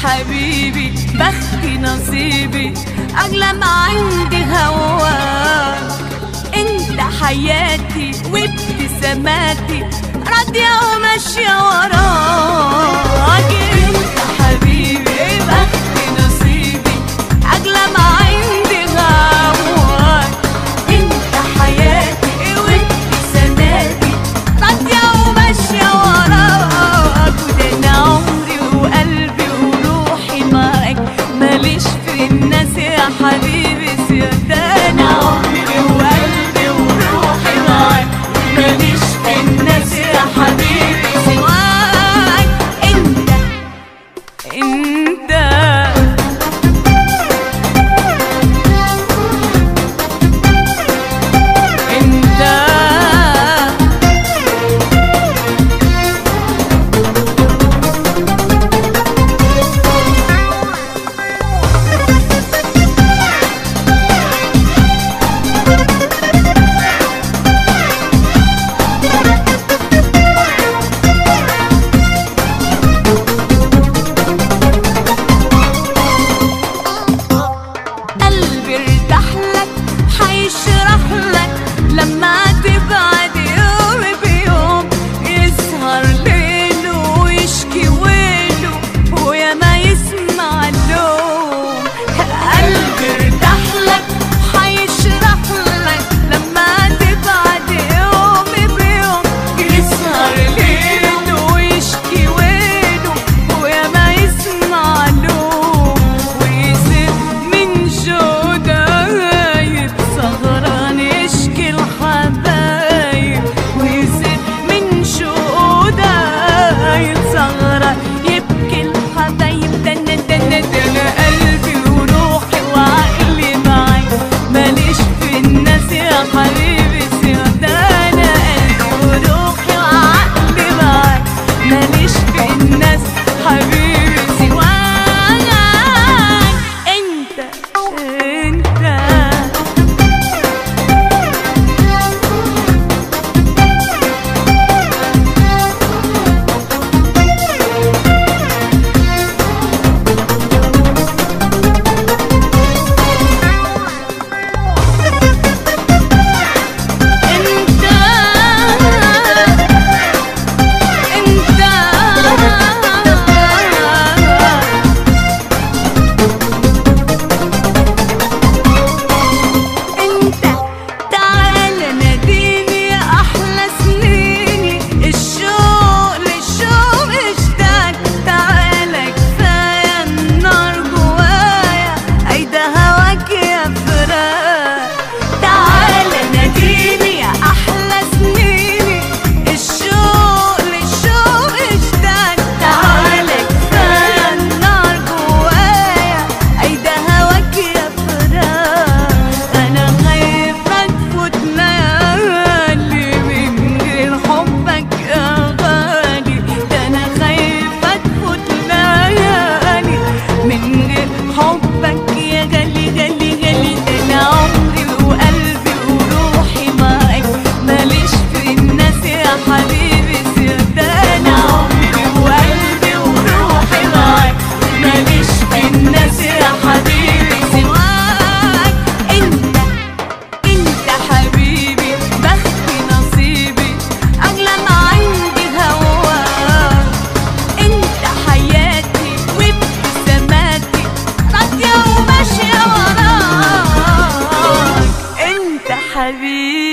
حبيبي بختي نصيبي أغلى ما عندي هواك. انت حياتي وابتساماتي راضية وماشية وراك. انت حبيبي بختي نصيبي أغلى ما عندي هواك. انت حياتي وابتساماتي راضية وماشية وراك. وده أنا عمري وقلبي وروحي معاك ماليش في الناس يا حبيبي سواك. ده أنا عمري وقلبي وروحي معاك ماليش في الناس يا حبيبي سواك. انت لما تبعد يوم بيوم يسهر ليله ويشكي ويله ويا ما يسمع اللوم. قلبي ارتاحلك حيشرح لك لما تبعد يوم بيوم يسهر ليله ويشكي ويله ويا ما يسمع اللوم. ويسيب من جودايب سهران يشكي الحبايب ويزيد من شهودايب سهرة يبكي الحبايب. ده أنا قلبي وروحي وعقلي معاك ماليش في الناس يا حبيبي سواك. ده أنا قلبي وروحي وعقلي معاك ماليش في الناس حبيبي سواك. انت حبك يا غالي غالي غالي. ده أنا عمري وقلبي وروحي معاك ماليش في الناس يا حبيبي سواك. ده أنا عمري وقلبي وروحي معاك ماليش في الناس يا حبيبي سواك. انت حبيبي بختي نصيبي أغلى ما عندي هواك. انت حياتي وابتساماتي راضية وماشية وراك. انت حبيبي